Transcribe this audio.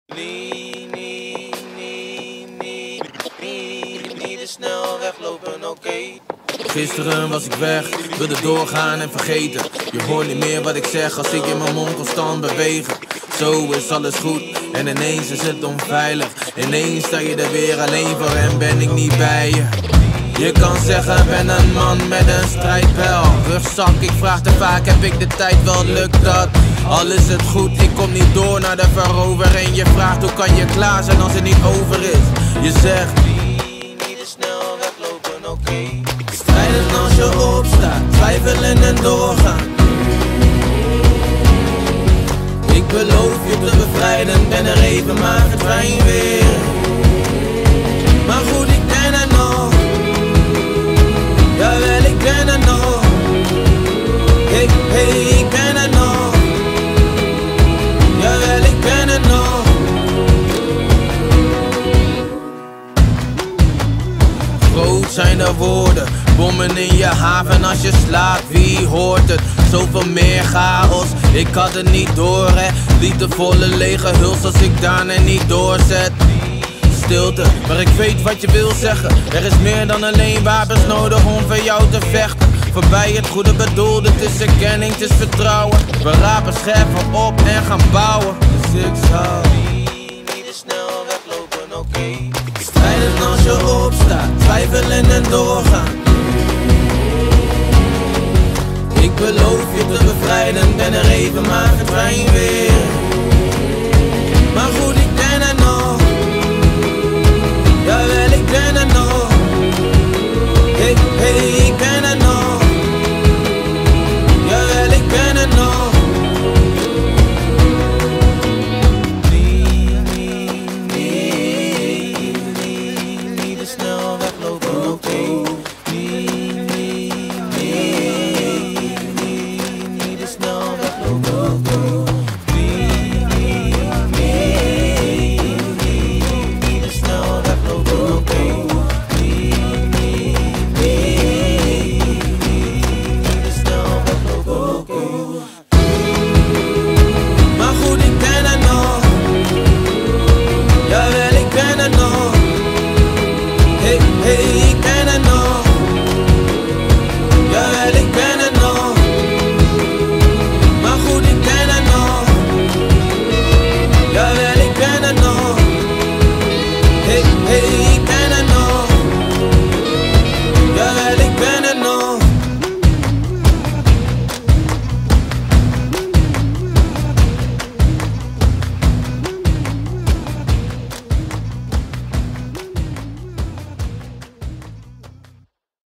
Niet te snel weglopen, oké. Gisteren was ik weg, wilde doorgaan en vergeten. Je hoort niet meer wat ik zeg als ik in mijn mond constant bewegen. Zo is alles goed en ineens is het onveilig. Ineens sta je er weer alleen voor en ben ik niet bij je. Je kan zeggen, ben een man met een strijdbijl. Rugzak, ik vraag te vaak, heb ik de tijd wel, lukt dat? Al is het goed, ik kom niet door naar de verovering. Je vraagt, hoe kan je klaar zijn als het niet over is? Je zegt, niet te snel weglopen, oké. strijden als je opstaat, twijfelen en doorgaan. Ik beloof je te bevrijden, ben er even maar verdwijn weer. Maar goed, ik ben er nog. Jawel, ik ben er nog. Hey, ik ben er nog. Jawel, ik ben er nog. Groot zijn de woorden, bommen in je haven als je slaapt, wie hoort het? Zoveel meer chaos, ik had het niet door hè. Liefdevolle lege huls als ik daarna niet doorzet. Stilte, maar ik weet wat je wil zeggen. Er is meer dan alleen wapens nodig om voor jou te vechten. Voorbij het goede bedoelde, het is erkenning, het is vertrouwen. We rapen scherven op en gaan bouwen. Dus ik zou niet te snel weglopen, oké. strijden als je opstaat, twijfelen en doorgaan. Ik beloof je te bevrijden, ben er even maar verdwijn weer.